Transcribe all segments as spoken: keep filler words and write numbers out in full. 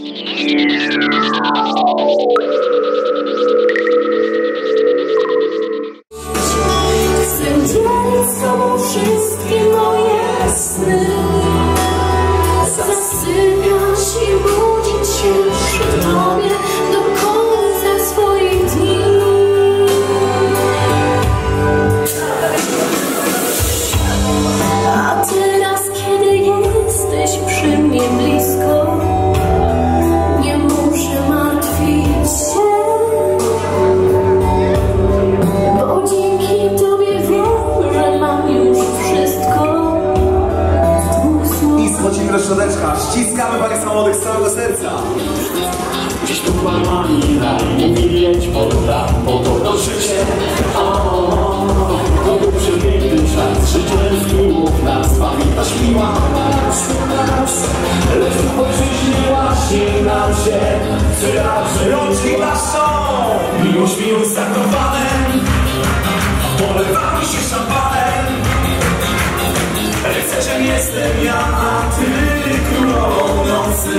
Ściskamy Państwa młodych z całego serca. Gdzieś tu kłamania, mówić poda, podobno życie. To był przepiękny czas, życie zmieniło nas, pamiętasz miła nas, lecz tu poczyśniła się nam się, czy Rączki naszą, miłość miłość z zakrowanem, polewamy się szampanem. Rycerzem jestem ja, a ty królową nocy.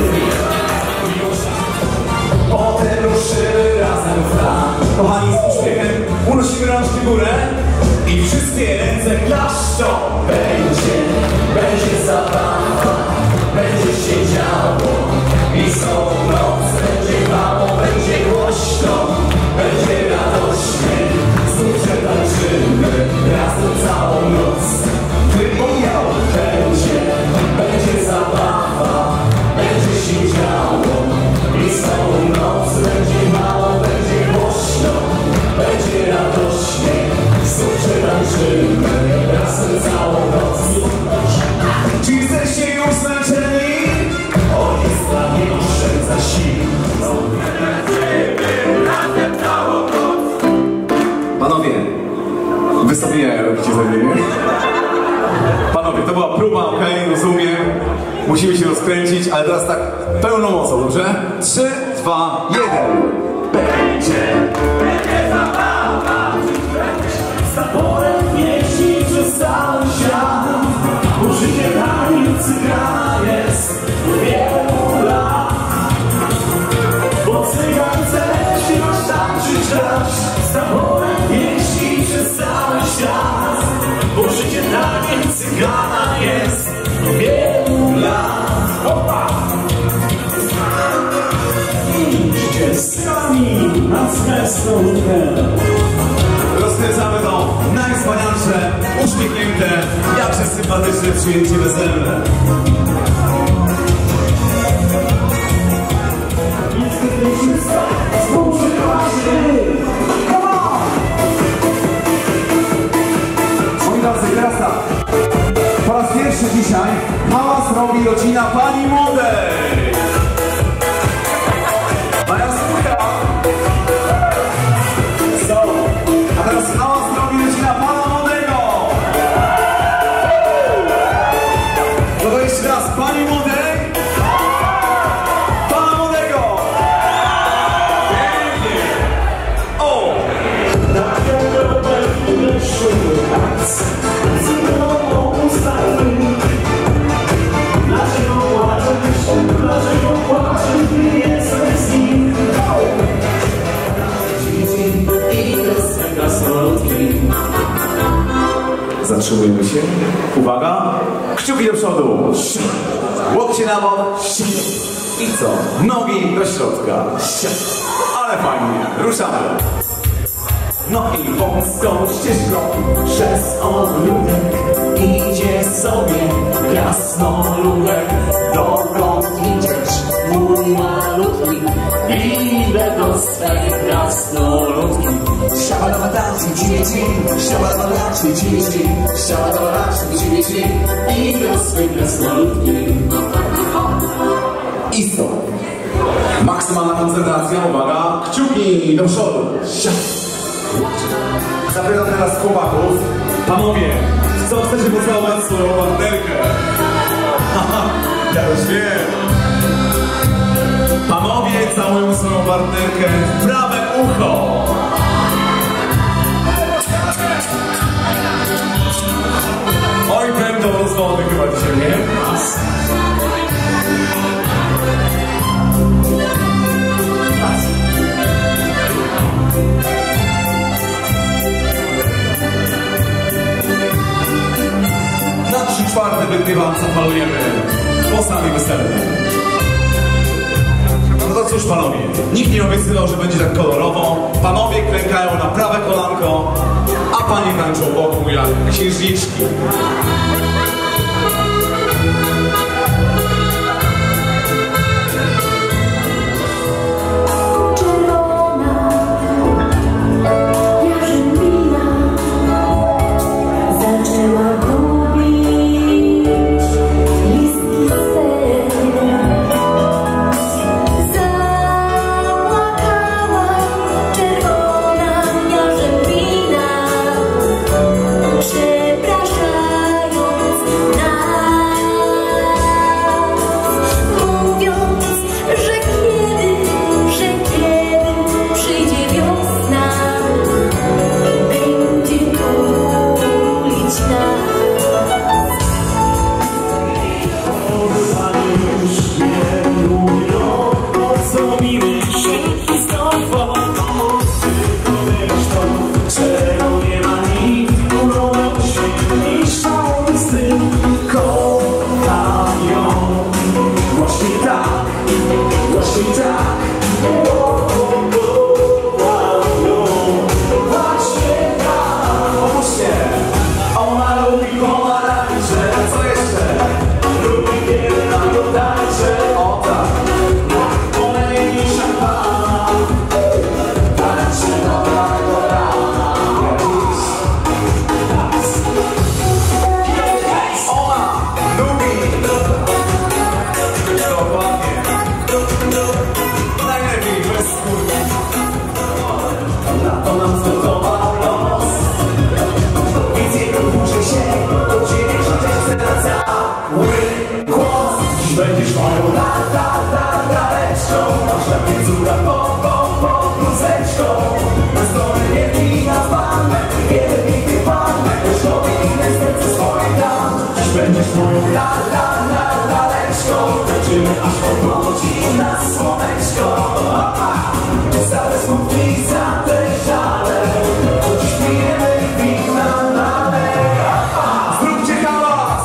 potem ruszymy razem w plan. Kochani, z uśmiechem unosimy rączki w górę i wszystkie ręce klaszczą. Będzie, będzie zabawa, będzie się działo i są noc, będzie mało, będzie głośno, będzie radośnie, znów przetańczymy razem całą noc. Wypomniał, będzie, będzie zabawa, będzie się działo i całą noc, będzie mało, będzie głośno, będzie radośnie, znów przetańczymy razem całą noc. Czy jesteście już zmęczeni? On jest dla mnie oszczędza sił. Panowie, wy sobie jaja robicie ze mnie, nie? Panowie, to była próba, okej, okay, rozumiem. Musimy się rozkręcić, ale teraz tak pełną mocą, dobrze? Trzy, dwa, jeden. Będzie, będzie zabawa, z zaporem pieśni przez cały świat. Użycie tanicy gra jest wielu lat. Bo cygan chce się roztańczyć raz. Z zaporem pieśni przez cały świat. Użycie taniec cygana jest wielu lat. Opa! Idźcie z nami na smesną tę. Rozkręcamy to najwspanialsze, uśmiechnięte, jakże sympatyczne przyjęcie weselne. Moi drodzy, teraz tak. Po raz pierwszy dzisiaj hałas robi rodzina pani młodej. Maja Skóra. A teraz hałas robi rodzina pana młodego. No to jeszcze raz, pani młodej. Pana młodego. Pięknie. O! Dlaczego płaczesz, gdy jestem z nim? I piosenka słodki. Zatrzymujemy się. Uwaga. Kciuki do przodu. Łokcie na bok. I co? Nogi do środka. Ale fajnie. Ruszamy. No i wąską ścieżką przez ogródek idzie sobie krasnoludek. Dokąd idziesz, mój malutki? Idę do swej krasnoludki. Siabadabadaci, dzieci, siabadabadaci, dzieci, siabadabadaci, dzieci. Idę do swej krasnoludki. I stop. Maksymalna koncentracja. Uwaga. Kciuki do przodu. Zapytam teraz chłopaków. Panowie, co chcecie pocałować swoją partnerkę? Ja już wiem. Panowie całują swoją partnerkę w prawe ucho. Oj, będą rozwody chyba dzisiaj, nie? wam zapalujemy posami weselne. No to cóż panowie, nikt nie obiecywał, że będzie tak kolorowo. Panowie klękają na prawe kolanko, a panie tańczą wokół jak księżniczki. Będziesz moją la, la, la, laleczką. Masz na pięcura po, po, po, bluzeczką. Na stole nie wina pannę, jeden piękny pannę. Też tobie inne serce swoje dam. Dziś będziesz moją la, la, la, laleczką. Tańczymy aż powróci nas słoneczko. Całe smutki, za te żale. Dziś pijemy wina na mega. Zróbcie hałas!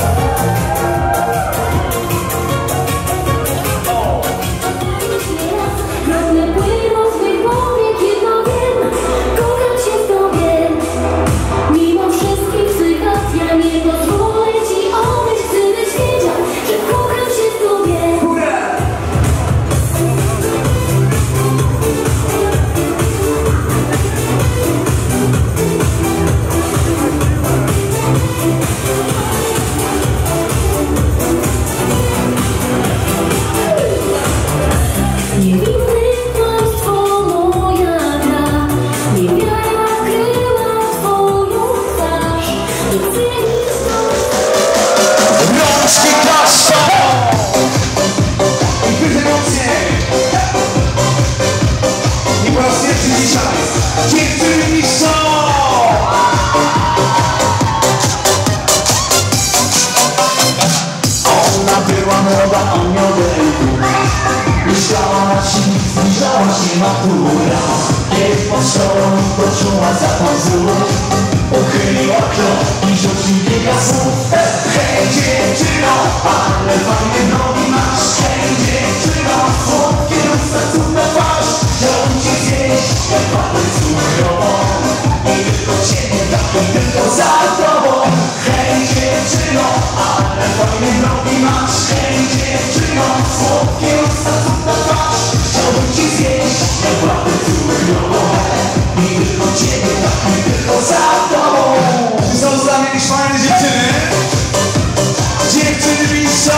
Myślała ci, zbliżała się matura. Kiedy pod stołą poczuła zapach złóż, uchyliła krok i rzucił kilka słów. Hej dziewczyno, ale fajne nogi masz. Hej dziewczyno, słodkie usta, cudna twarz. Chciałbym cię zjeść, jak papę cukrową. I tylko ciebie, tak i tylko za tobą. Hej dziewczyno, ale fajne nogi masz. Hej dziewczyno, słodkie usta, cudna twarz. Chciałbym ci zjeść, jak papę cukrową. I tylko ciebie, tak i tylko za tobą. Czy są z nami jakieś fajne dziewczyny? Dziewczyny piszą!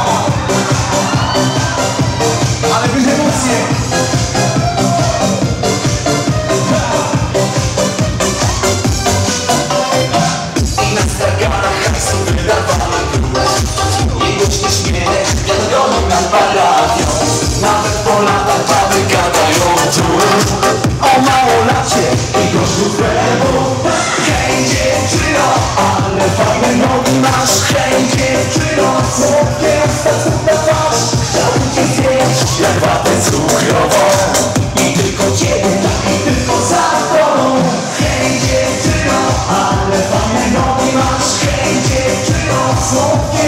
Ale byś emocje! I na straganach hajsu wydawana i głośny śmiech, wiadomo na paradio. Nawet po latach baby gadają tu o małolacie i gorzku chlebo. Hej dziewczyno, ale fajne nogi masz. Hej dziewczyno, słodkie usta, cudna twarz. Chciałbym cię zjeść, jak watę cukrową. I tylko ciebie, tak i tylko za tobą. Hej dziewczyno, ale fajne nogi masz. Hej dziewczyno, słodkie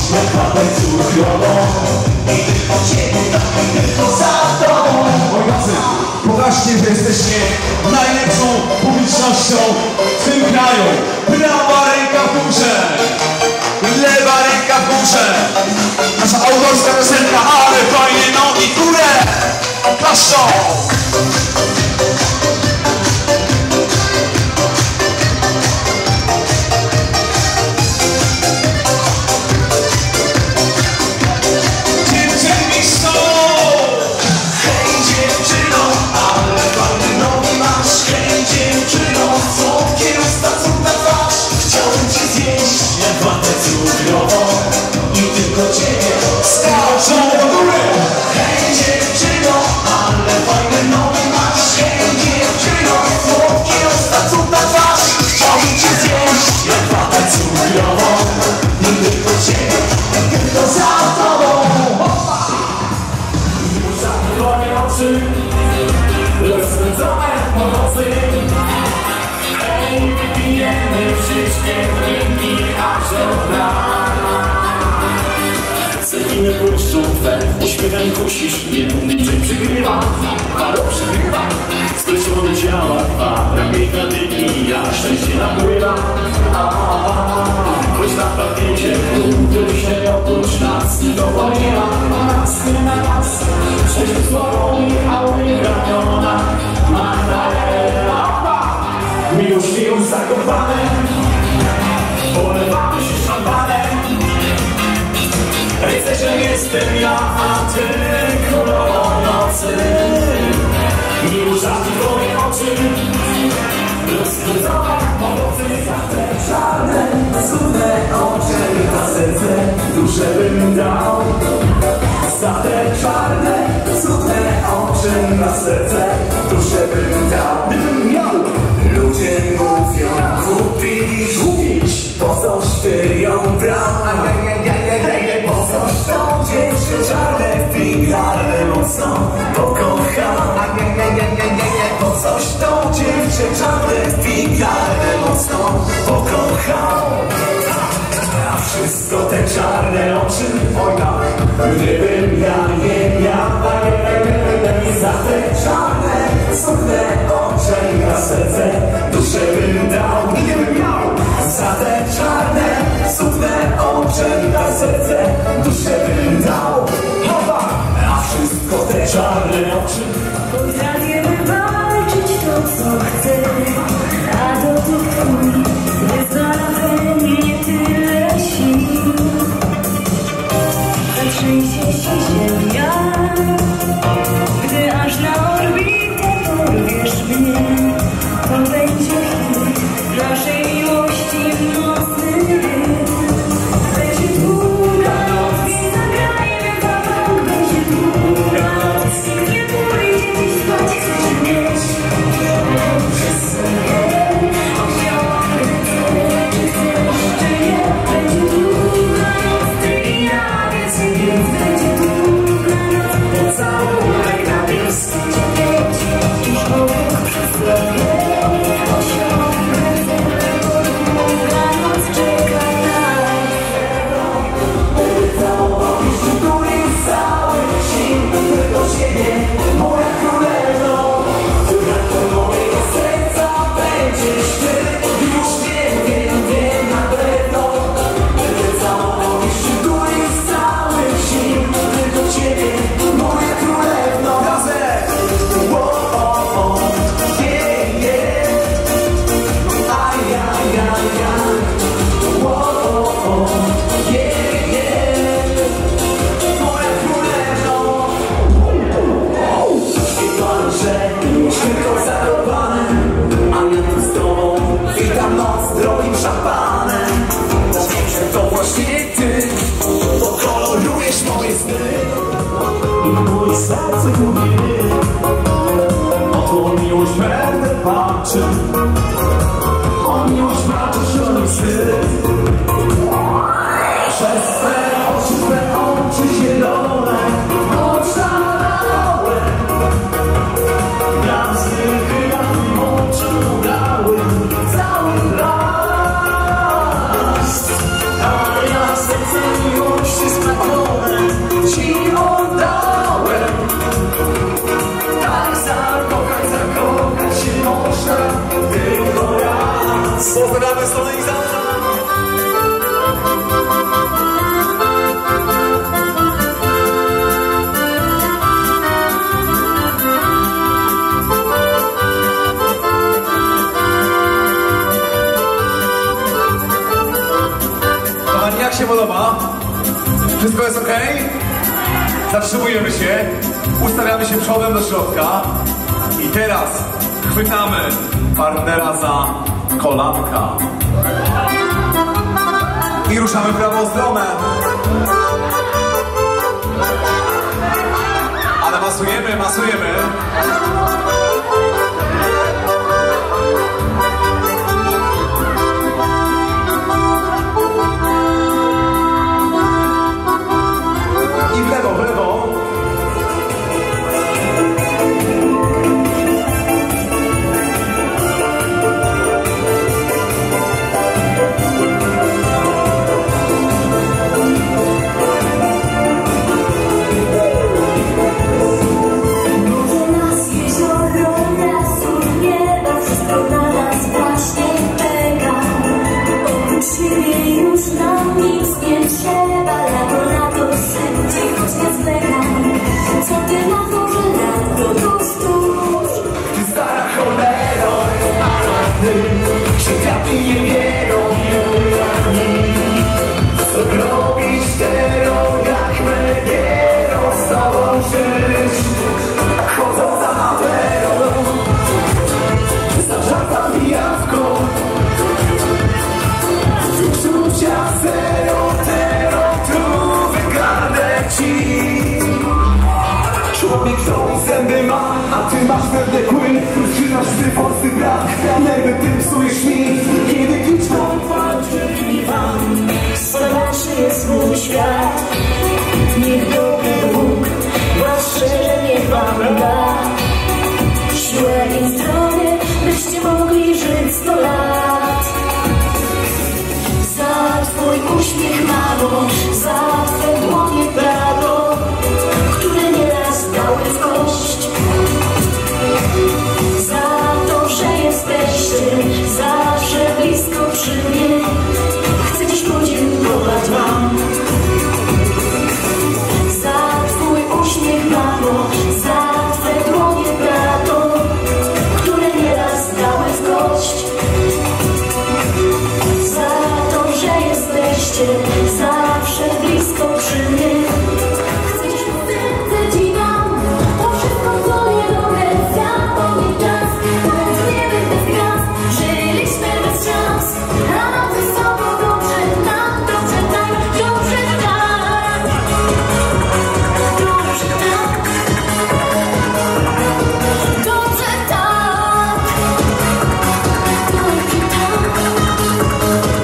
jak watę cukrową. I tylko ciebie, i tylko za tobą. Moi drodzy, pokażcie, że jesteście najlepszą publicznością w tym kraju. Prawa ręka w górze, lewa ręka w górze. Nasza autorska piosenka, ale fajnie nogi w górę. Klaszczą. Rozpędzone pomocy. Hej, wypijemy wszystkie drinki aż do rana. Ceginy błyszczą twe, uśmiechem kusisz mnie. Czym przygrywa, paro przygrywa. Splecione ciała dwa, ramienia dyki, ja szczęście napływa. Choć na pewnie ciepło, który się oprócz nas nikogo nie ma. Masy na nas, sześć słową jechały ramiona. Magdalena, miłość miłość zakopane, polewamy się szampanem. Rycerzem jestem ja, a ty królową nocy. Miłość za twoje oczy, rozpędzone pomocy. Za te czarne, cudne oczy, na serce duszę bym dał. Za te czarne, cudne oczy, na serce duszę bym dał. Gdybym miał, ludzie mówią, kupić, kupić, po coś ty ją brał. Po coś tą dziewczę czarne, figarne mocno pokochał. Po coś tą dziewczę czarne, figarne mocno pokochał. A wszystko te czarne oczy, oj tak, gdybym ja nie miał. Za te czarne, cudne oczy, na serce duszę bym dał. Gdybym miał. Za te czarne, cudne oczy, na serce duszę bym dał. Hopa! A wszystko te czarne oczy. Potrafię walczyć to, co chcę, a dotąd twój wyzwala we mnie tyle sił. Zatrzęsie się ziemia, gdy aż na orbitę porwiesz mnie. To będzie hit naszej miłości, mocny rytm. Będzie długa noc i zagrajmy wam. Będzie długa noc, nikt nie pójdzie dziś spać, chcesz mieć. Wszyscy wiem, wziąłam ręce, czy chcesz, czy nie. Będzie długa noc, ty i ja, więcej, więc będzie długa noc. Pocałunek na pieski cię mieć, już obok przez drogę. Osiągnę cel, bo długa noc czeka nas. Całować tu jest cały dzień, tylko ciebie, moja królewno. Która to mojego serca będziesz ty, już wiem, wiem, wiem na pewno. Całować tu jest cały dzień, tylko ciebie, moja królewno. Razem! Wo, o, o, yeah, yeah. Aj, aj, aj, aj. Wo, o, o, yeah, yeah. Moja królewno. I pan, że już tylko zakopane, a ja tu z tobą witam noc drogim szampanem. Bo wiem, że to właśnie ty pokolorujesz moje sny. I moje serce mówi, o tą miłość będę walczył. O miłość walczysz o mój syn. Przez swe oczy, swe oczy zielone, oszalałe. Gwiazdy chyba w tym oczu grały cały las. A ja serce miłości Wszystko jest ok? Zatrzymujemy się, ustawiamy się przodem do środka i teraz chwytamy partnera za kolanka i ruszamy w prawą stronę. Ale masujemy, masujemy. I w lewo, w lewo. Człowiek tą zęby ma, a ty masz pewne kły. Trzymasz ty forsy brak, nerwy tym psujesz mi. Kiedy kliczką wam, starszy jest mój świat. Niech dobry Bóg was szczerze wam da siłę i zdrowie, byście mogli żyć sto lat. Za twój uśmiech, mamo, za twe dłonie, tato, które nieraz dały w kość. Za to, że jesteście zawsze blisko przy mnie, chcę dziś podziękować wam. Za twój uśmiech, mamo, za twe dłonie, tato, które nieraz dały w kość. Za to, że jesteście zawsze blisko przy mnie, chcę dziś serce ci dam. To wszystko, co niedobre, zapomnij czas. Tęskniemy bez gwiazd, żyliśmy bez szans, a nam ze sobą dobrze, nam dobrze tak, dobrze tak, dobrze tak, dobrze tak, dobrze tak.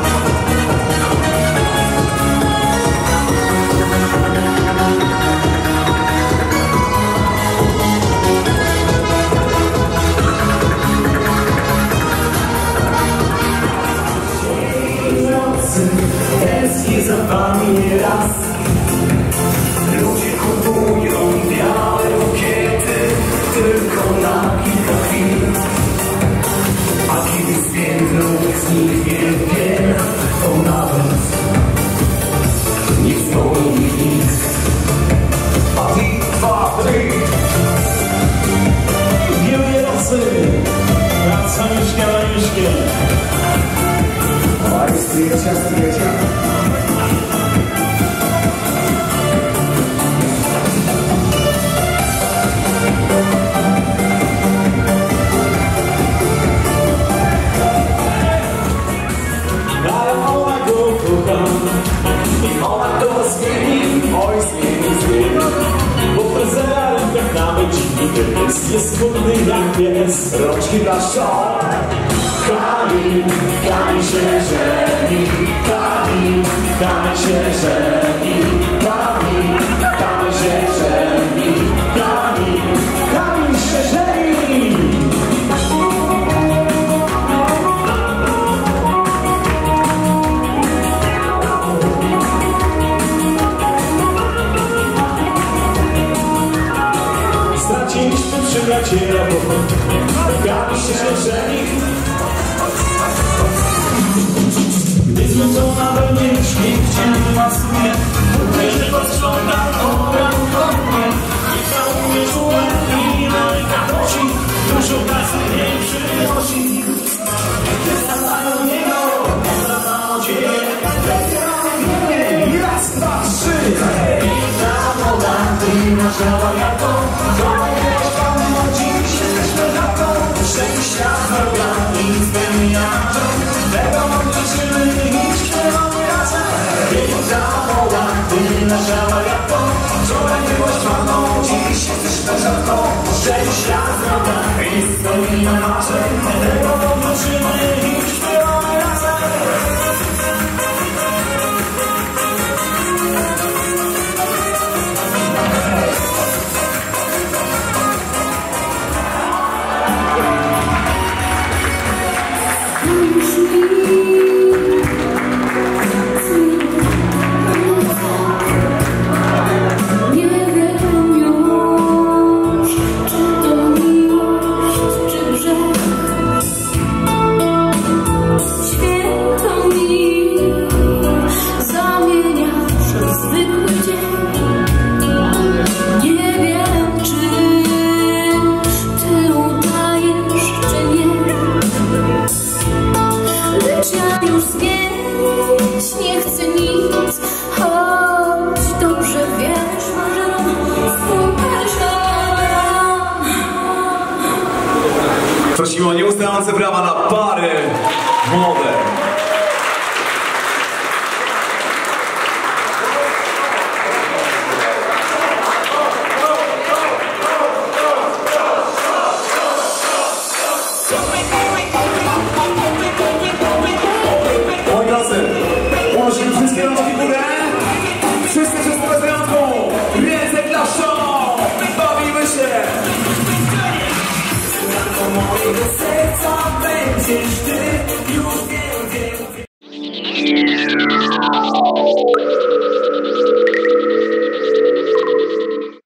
tęsknię za wami nieraz. Ludzie kupują białe bukiety tylko na kilka chwil, a kiedy z pięknych zniknie wiek, to nawet nie wspomni nikt. A ty, dwa, trzy. Wielkie nocy, praca mieszka na mieszkie. A jest trzecia, trzecia. Ale ona go kocha i ona go zmieni, oj zmieni, zmieni. Bo prezera rękach nawet dziwny jest, jest skórny jak pies, rączki blaszczą. Kamil, Kamil się żeni, Kamil, Kamil się żeni, Kamil, Kamil się żeni, Kamil, Kamil się żeni. Straciliśmy przyjaciela, bo Kamil się żeni. Gdy zmęczona we mnie śmiech cię masuje, że posprząta orankowanie. Nie całuje czułe i na rękach nosi, dużo kasy jej przynosi. Wystarczają niego, wystarczają cię. Raz, dwa, trzy. nasza wariatą. Kolejność panną, dziś jesteśmy ratą. Szczęścia, zdrowia i spełniaczą. Tego życzymy i śpiewamy razem. Pieniądza woła, ty nasza wariatą. Wczoraj byłaś panną, dziś jesteś pożartą. Szczęścia, zdrowia i spełnienia marzeń. Tego życzymy i śpiewamy razem. Prosimy o nieustające brawa na pary młode.